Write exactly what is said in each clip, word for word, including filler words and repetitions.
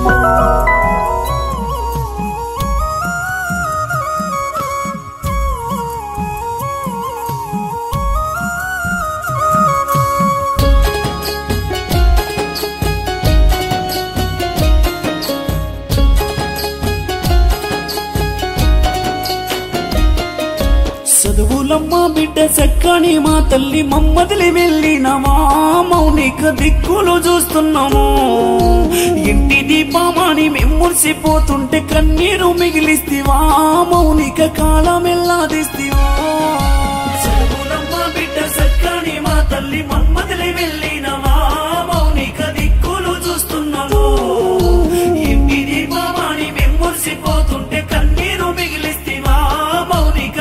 చదువులమ్మ బిడ్డ చక్కని మా తల్లి మమ్మదిలి వెళ్ళినవా మౌనిక దిక్కులు చూస్తున్నాము ఇంటి దీపమాని మెమ్మురిసిపోతుంటే కన్నీరు మిగిలిస్తివా మౌనిక కాలం ఎల్లాదిస్తివా చదువులమ్మ బిడ్డ చక్కని మా తల్లి మమ్మదిలి వెళ్ళినవా మౌనిక దిక్కులు చూస్తున్నాము ఇంటి దీపమాని మెమ్మురిసిపోతుంటే కన్నీరు మిగిలిస్తివా మౌనిక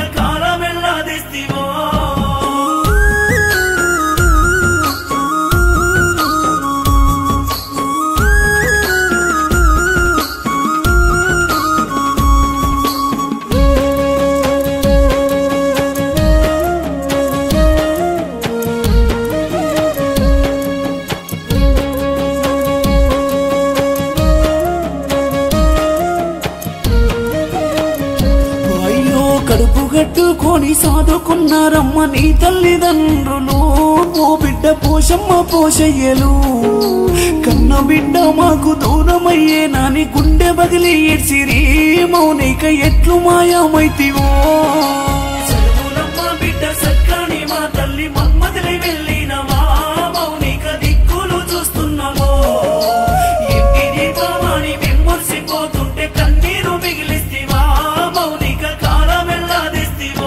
కట్టుకొని సాదుకున్నారమ్మ నీ తల్లిదండ్రులు ఓ బిడ్డ పోషమ్మ పోషయ్యలు కన్న బిడ్డ మాకు దూరమయ్యే నాని గుండె బగిలి ఏడ్చిరి మౌనిక ఎట్లు మాయమైతివో చదువులమ్మ బిడ్డ సక్కని మా తల్లి మమ్మదిలి వెళ్ళినవా మౌనిక దిక్కులు చూస్తున్నామో ఇంటి దీపమాని మెమ్మురిసిపోతుంటే కన్నీరు మిగిలిస్తివా మౌనిక కాలం ఎల్లాదిస్తివో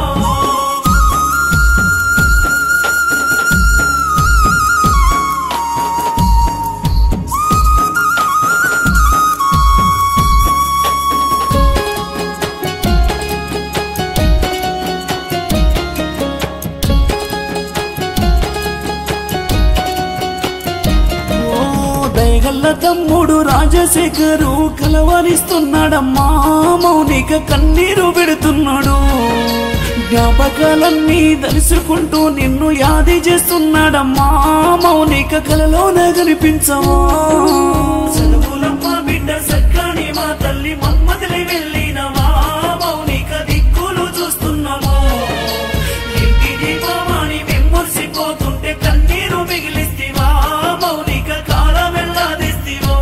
దయగల్ల తమ్ముడు రాజశేఖరు కలవరిస్తున్నాడమ్మా మౌనిక కన్నీరు పెడుతున్నాడు జ్ఞాపకాలన్నీ దలుచుకుంటూ నిన్ను యాది చేస్తున్నాడమ్మా మౌనిక కలలోన కనిపించవా చదువులమ్మ బిడ్డ సక్కని మా తల్లి మమ్మదిలి వెళ్ళినవా మౌనిక దిక్కులు చూస్తున్నామో ఇంటి దీపమాని మెమ్మురిసిపోతుంటే కన్నీరు మిగిలిస్తివా మౌనిక కాలం ఎల్లాదిస్తివో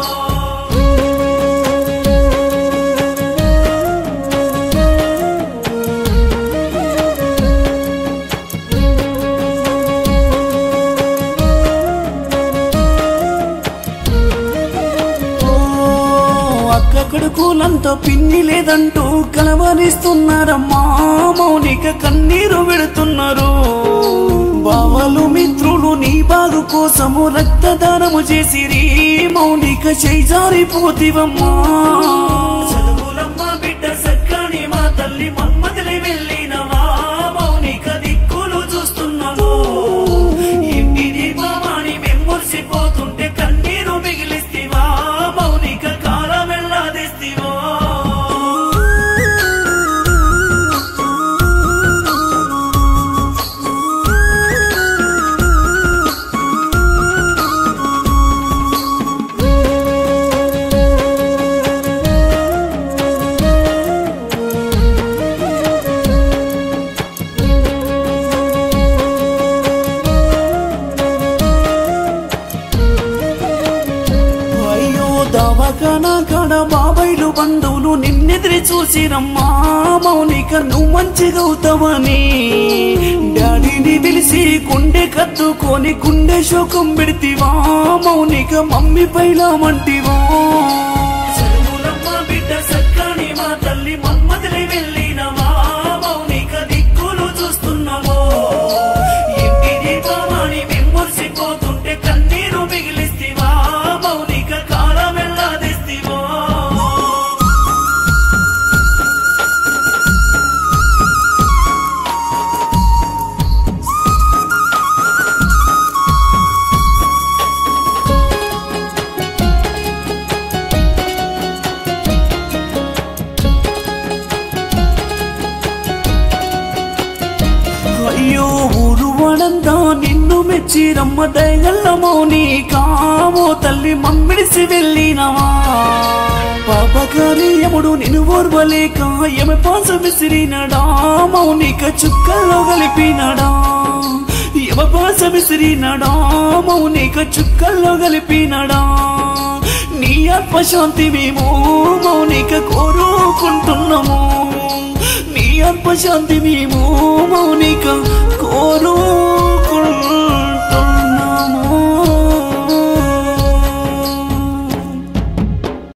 అక్క కొడుకులంతా పిన్ని లేదంటూ కలవరిస్తున్నారమ్మా మౌనిక కన్నీరు పెడుతున్నారు బావలు మిత్రులు నీ బాగు కోసము రక్తదానము చేసిరి మౌనిక చేజారిపోతివమ్మా చదువులమ్మ బిడ్డ సక్కని మా తల్లి మమ్మదిలి వెళ్ళినవా మౌనిక దిక్కులు చూస్తున్నాము ఇంటి దీపమాని మెమ్మురిసిపోతుంటే కన్నీరు మిగిలిస్తివా మౌనిక కాలం ఎల్లాదిస్తివో దవాఖానా కాడ బాబాయిలు బంధువులు నిన్నెదిరి చూసిరమ్మా మౌనిక నువ్వు మంచిగవుతావని డాడీని పిలిచి గుండె కత్తుకొని గుండె శోకం పెడితివా మౌనిక మమ్మీ పైలామంటివా చదువులమ్మ బిడ్డ సక్కని మా తల్లి మమ్మదిలి వెళ్ళినవా మౌనిక దిక్కులు చూస్తున్నామో ఇంటి దీపమాని మెమ్మురిసిపోతుంటే కన్నీరు మిగిలిస్తివా మౌనిక కాలం ఎల్లాదిస్తివో తెచ్చి రమ్మ దయగల్ల మౌనిక ఓ తల్లి మమ్మిడిసి వెళ్ళినవా పాపకారి యముడు నిన్ను ఓర్వలేక యమ పాస విసిరినడా మౌనిక చుక్కల్లో కలిపినడా యమ పాస విసిరినడా మౌనిక చుక్కల్లో కలిపినడా నీ ఆత్మశాంతి మేము మౌనిక కోరుకుంటున్నాము నీ ఆత్మశాంతి మేము మౌనిక